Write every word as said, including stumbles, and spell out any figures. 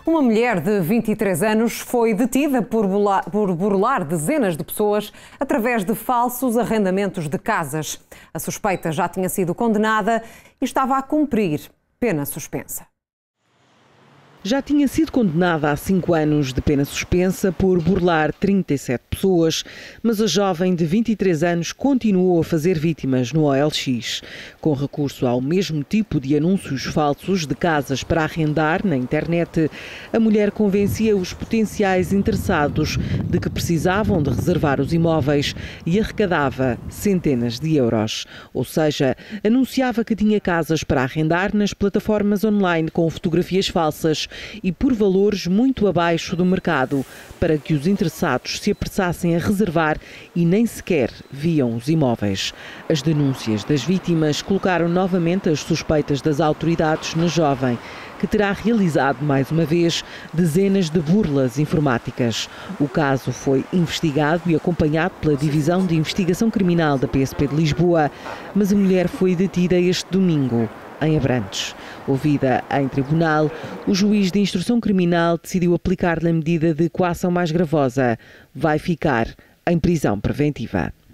Uma mulher de vinte e três anos foi detida por burlar, por burlar dezenas de pessoas através de falsos arrendamentos de casas. A suspeita já tinha sido condenada e estava a cumprir pena suspensa. Já tinha sido condenada a cinco anos de pena suspensa por burlar trinta e sete pessoas, mas a jovem de vinte e três anos continuou a fazer vítimas no O L X. Com recurso ao mesmo tipo de anúncios falsos de casas para arrendar na internet, a mulher convencia os potenciais interessados de que precisavam de reservar os imóveis e arrecadava centenas de euros. Ou seja, anunciava que tinha casas para arrendar nas plataformas online com fotografias falsas e por valores muito abaixo do mercado, para que os interessados se apressassem a reservar e nem sequer viam os imóveis. As denúncias das vítimas colocaram novamente as suspeitas das autoridades na jovem, que terá realizado mais uma vez dezenas de burlas informáticas. O caso foi investigado e acompanhado pela Divisão de Investigação Criminal da P S P de Lisboa, mas a mulher foi detida este domingo em Abrantes. Ouvida em tribunal, o juiz de instrução criminal decidiu aplicar-lhe a medida de coação mais gravosa. Vai ficar em prisão preventiva.